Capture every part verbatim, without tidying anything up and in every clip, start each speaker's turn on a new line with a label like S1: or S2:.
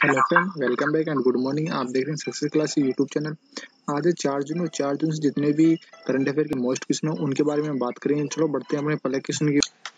S1: Hello friend, welcome back and good morning. आप देख रहे हैं सक्सेस क्लास यूट्यूब चैनल। आज है चार जून और चार जून से जितने भी करंट अफेयर के मोस्ट क्वेश्चन हो उनके बारे में बात करेंगे। चलो बढ़ते हैं अपने पहले क्वेश्चन की।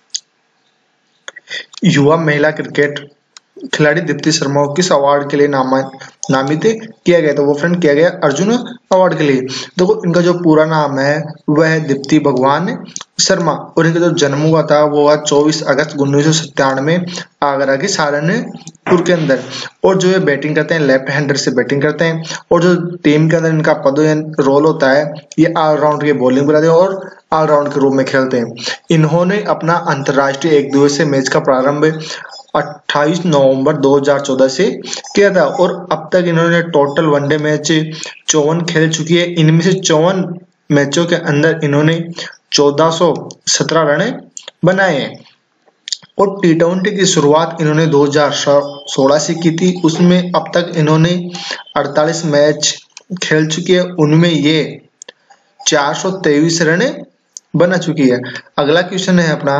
S2: युवा महिला क्रिकेट खिलाड़ी दीप्ति शर्मा को किस अवार्ड के लिए नामा नामित किया गया? तो वो फ्रेंड किया गया अर्जुन अवार्ड के लिए। देखो, इनका जो पूरा नाम है वह है दीप्ति भगवान शर्मा, और इनका जो जन्म हुआ था वो हुआ चौबीस अगस्त उन्नीस सौ सत्तानवे आगरा के सहारनपुर के अंदर। और जो ये बैटिंग करते हैं लेफ्ट हैंडर से बैटिंग करते हैं, और जो टीम के अंदर इनका पद रोल होता है ये ऑलराउंड की बॉलिंग कराते हैं और ऑलराउंड के रूप में खेलते हैं। इन्होंने अपना अंतर्राष्ट्रीय एक दिवसीय मैच का प्रारंभ अट्ठाईस नवंबर दो हज़ार चौदह से किया था, और अब तक इन्होंने टोटल वनडे मैच चौवन खेल चुकी है। इनमें से चौवन मैचों के अंदर इन्होंने चौदह सौ सत्रह रन बनाए हैं। और टी ट्वेंटी की शुरुआत इन्होंने दो हज़ार सोलह से की थी, उसमें अब तक इन्होंने अड़तालीस मैच खेल चुकी है, उनमें ये चार सौ तेईस रन बना चुकी है। अगला क्वेश्चन है अपना,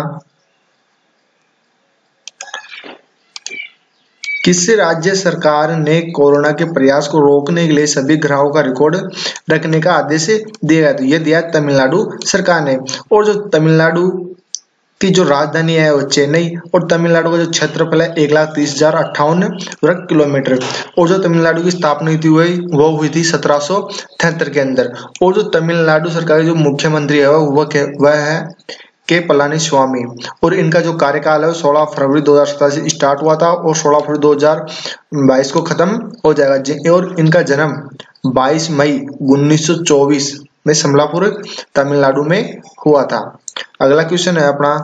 S2: किस राज्य सरकार ने कोरोना के प्रयास को रोकने के लिए सभी ग्राहकों का रिकॉर्ड रखने का आदेश दिया? तो यह दिया तमिलनाडु सरकार ने। और जो तमिलनाडु की जो राजधानी है वो चेन्नई, और तमिलनाडु का जो क्षेत्रफल है एक लाख तीस हजार अट्ठावन वर्ग किलोमीटर। और जो तमिलनाडु की स्थापना हुई थी वही वो हुई थी सत्रह सौ तिहत्तर के अंदर। और जो तमिलनाडु सरकार के जो मुख्यमंत्री है वह वह है के पलानी स्वामी, और इनका जो कार्यकाल है सोलह फरवरी दो हज़ार सत्रह से स्टार्ट हुआ था और सोलह फरवरी दो हज़ार बाईस को खत्म हो जाएगा। और इनका जन्म बाईस मई उन्नीस सौ चौबीस में समलापुर तमिलनाडु में हुआ था। अगला क्वेश्चन है अपना,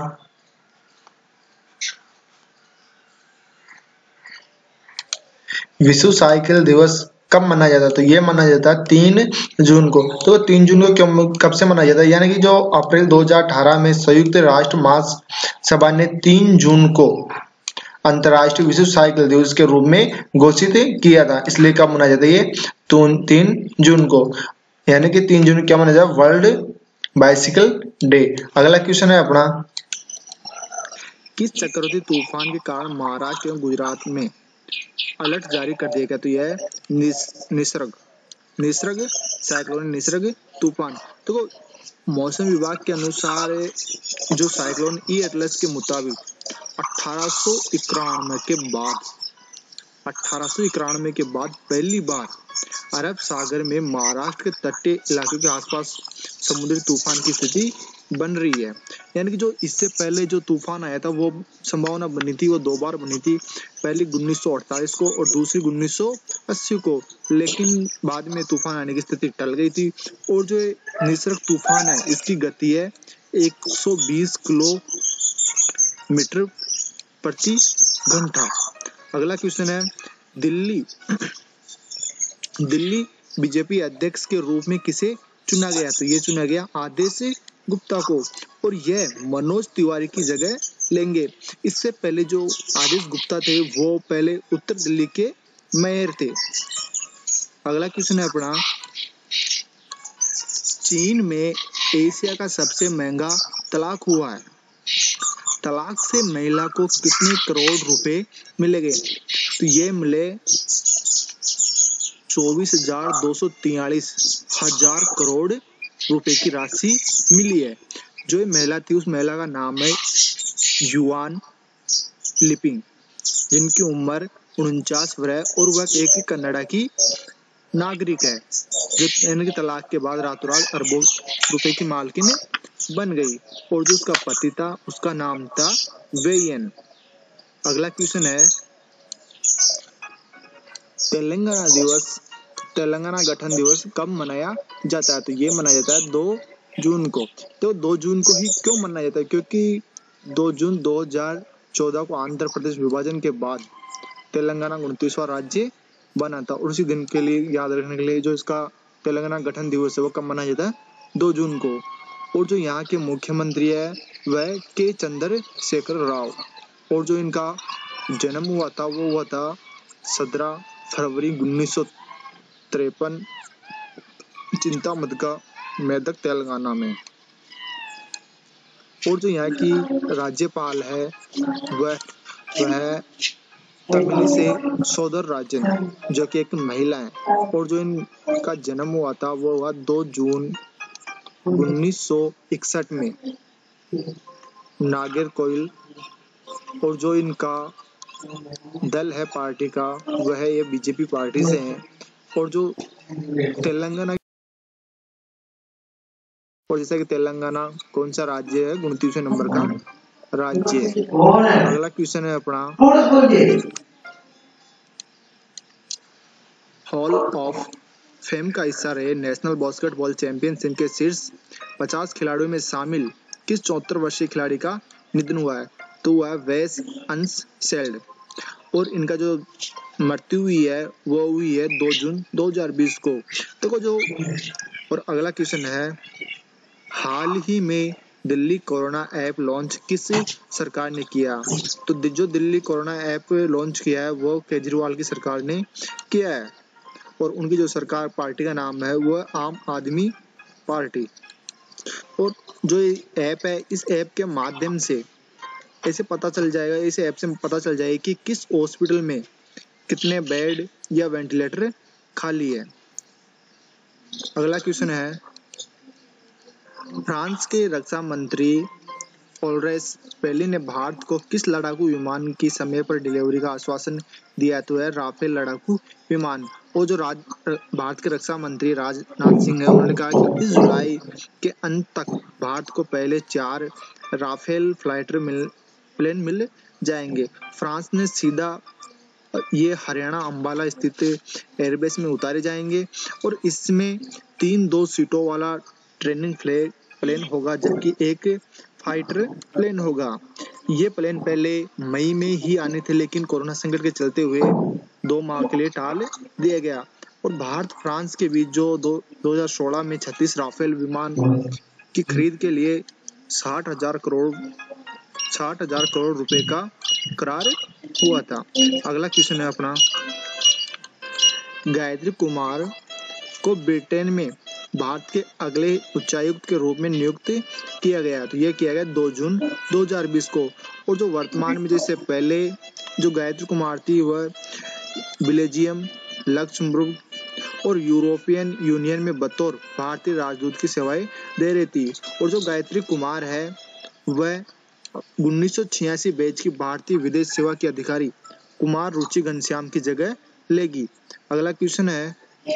S2: विश्व साइकिल दिवस कब मनाया जाता है? तो ये मनाया जाता है तीन जून को। तो तीन जून को क्यों कब से मनाया जाता है? यानी कि जो अप्रैल दो हज़ार अठारह में संयुक्त राष्ट्र महासभा ने तीन जून को अंतर्राष्ट्रीय विश्व साइकिल दिवस के रूप में घोषित किया था, इसलिए कब मनाया जाता है? ये तीन जून को, यानी कि तीन जून क्या मनाया जाता है? World bicycle day. अगला क्वेश्चन है अपना,
S1: किस चक्रवाती तूफान के कारण महाराष्ट्र एवं गुजरात में अलर्ट जारी कर दिया गया? तो यह निस, निसर्ग निसर्ग साइक्लोन निसर्ग तूफान। तो मौसम विभाग के अनुसार जो साइक्लोन ई एटलस के मुताबिक अठारह सौ इक्यानवे के बाद अठारह सौ इक्यानवे के बाद पहली बार अरब सागर में महाराष्ट्र के तटीय इलाकों के आसपास समुद्री तूफान की स्थिति बन रही है। यानी कि जो इससे पहले जो तूफान आया था वो संभावना बनी थी, वो दो बार बनी थी, पहली उन्नीस सौ अड़तालीस को और दूसरी उन्नीस सौ अस्सी को, लेकिन बाद में तूफान आने की स्थिति टल गई थी। और जो निसर्ग तूफान है इसकी गति है एक सौ बीस किलोमीटर प्रति घंटा। अगला क्वेश्चन है, दिल्ली दिल्ली बीजेपी अध्यक्ष के रूप में किसे चुना गया? तो ये चुना गया आदेश गुप्ता को, और यह मनोज तिवारी की जगह लेंगे। इससे पहले जो आदेश गुप्ता थे वो पहले उत्तर दिल्ली के मेयर थे। अगला क्वेश्चन है अपना, चीन में एशिया का सबसे महंगा तलाक हुआ है। तलाक से महिला को कितने करोड़ रुपए मिलेंगे? तो ये मिले चौबीस हजार दो सौ तियालीस हजार करोड़ रुपए की राशि मिली है। जो महिला थी उस महिला का नाम है युआन लिपिंग, जिनकी उम्र उनचास वर्ष और वह एक कनाडा की नागरिक है, जो इनके तलाक के बाद रातों रात अरबों रुपए की मालकिन बन गई। और जो उसका पति था उसका नाम था वेयन। अगला क्वेश्चन है, तेलंगाना दिवस तेलंगाना गठन दिवस कब मनाया जाता है? तो ये मनाया जाता है दो जून को। तो दो जून को ही क्यों मनाया जाता है? क्योंकि दो जून दो हज़ार चौदह को आंध्र प्रदेश विभाजन के बाद तेलंगाना उनतीसवां राज्य बना था, और उसी दिन के लिए याद रखने के लिए जो इसका तेलंगाना गठन दिवस है वो कब मनाया जाता है? दो जून को। और जो यहाँ के मुख्यमंत्री है वह के चंद्रशेखर राव, और जो इनका जन्म हुआ था वो हुआ था सत्रह फरवरी उन्नीस सौ तिरपन चिंतामदगा मेदक तेलंगाना में। और जो यहाँ की राज्यपाल है वह वह तमिली से सौदर राजन, जो कि एक महिला है, और जो इनका जन्म हुआ था वो हुआ दो जून उन्नीस सौ इकसठ में नागरकोइल। और जो इनका दल है पार्टी का, वह ये बीजेपी पार्टी से है। और जो तेलंगाना, और जैसा कि तेलंगाना कौन सा राज्य है, उनतीसवें नंबर का राज्य है। अगला क्वेश्चन है अपना, हॉल ऑफ फेम का हिस्सा रहे नेशनल बास्केटबॉल चैंपियनशिप के शीर्ष पचास खिलाड़ियों में शामिल किस चौहत्तर वर्षीय खिलाड़ी का निधन हुआ है? तो वह वेस अंससेल्ड, और इनका जो मृत्यु हुई है वो हुई है दो जून दो हज़ार बीस को। देखो जो, और अगला क्वेश्चन है, हाल ही में दिल्ली कोरोना ऐप लॉन्च किस सरकार ने किया? तो जो दिल्ली कोरोना ऐप लॉन्च किया है वो केजरीवाल की सरकार ने किया है, और उनकी जो सरकार पार्टी का नाम है वो आम आदमी पार्टी। और जो ऐप है, इस ऐप के माध्यम से ऐसे पता चल जाएगा, इस ऐप से पता चल जाएगा कि किस हॉस्पिटल में कितने बेड या वेंटिलेटर खाली है। अगला क्वेश्चन है, फ्रांस के रक्षा मंत्री फ्लोरेंस पार्ली ने भारत को किस लड़ाकू विमान की समय पर डिलीवरी का आश्वासन दिया? तो है राफेल लड़ाकू विमान। और जो राज भारत के रक्षा मंत्री राजनाथ सिंह है, उन्होंने कहा कि इस जुलाई के अंत तक भारत को पहले चार राफेल फाइटर मिल प्लेन मिल जाएंगे। फ्रांस ने सीधा ये हरियाणा अंबाला स्थित एयरबेस में उतारे जाएंगे, और इसमें तीन दो सीटों वाला ट्रेनिंग प्लेन होगा, जबकि एक फाइटर प्लेन होगा। ये प्लेन पहले मई में ही आने थे, लेकिन कोरोना संकट के चलते हुए दो माह के लिए टाल दिया गया। और भारत फ्रांस के बीच जो दो हजार सोलह में छत्तीस राफेल विमान की खरीद के लिए साठ हजार करोड़ साठ हजार करोड़ रुपए का करार हुआ था। अगला क्वेश्चन है अपना, गायत्री कुमार को ब्रिटेन में भारत के अगले उच्चायुक्त के रूप में नियुक्त किया गया। तो यह किया गया दो जून दो हज़ार बीस को। और जो वर्तमान में, जैसे पहले जो गायत्री कुमार थी वह बेल्जियम, लक्समबर्ग और यूरोपियन यूनियन में बतौर भारतीय राजदूत की सेवाएं दे रही थी। और जो गायत्री कुमार है वह उन्नीस सौ छियासी बैच की भारतीय विदेश सेवा की अधिकारी कुमार रुचि घनश्याम की जगह लेगी। अगला क्वेश्चन है,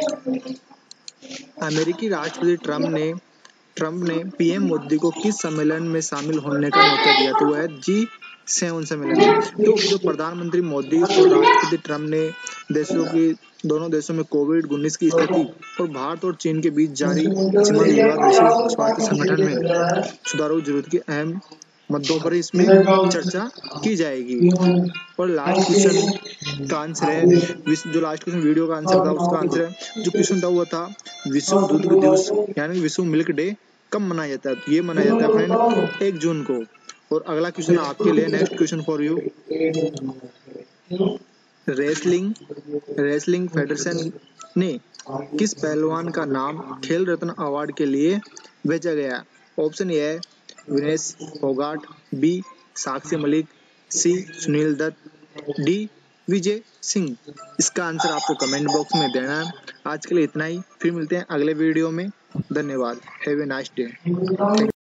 S1: अमेरिकी राष्ट्रपति ट्रंप ने ट्रंप ने पीएम मोदी को किस सम्मेलन में शामिल होने का न्योता दिया? तो वह है जी सेवन सम्मेलन। तो जो प्रधानमंत्री मोदी और राष्ट्रपति ट्रंप ने देशों की दोनों देशों में कोविड उन्नीस की स्थिति और भारत और चीन के बीच जारी सीमा विवाद विश्व स्वास्थ्य संगठन में सुधारों की जरूरत की अहम मुद्दों पर इसमें चर्चा की जाएगी। और लास्ट क्वेश्चन का आंसर है, जो लास्ट क्वेश्चन वीडियो का आंसर था उसका आंसर है, जो क्वेश्चन था वो था विश्व दूध दिवस यानी विश्व मिल्क डे कब मनाया जाता है? तो ये मनाया जाता है फ्रेंड एक जून को। और अगला क्वेश्चन आपके लिए, next question for you, wrestling wrestling federation ने किस पहलवान का नाम खेल रत्न अवार्ड के लिए भेजा गया? ऑप्शन ए है Vinesh Phogat, B Sakshi Malik, C Sunil Dutt, D Vijay Singh. इसका आंसर आपको कमेंट बॉक्स में देना है। आज के लिए इतना ही, फिर मिलते हैं अगले वीडियो में। धन्यवाद। Have a nice day.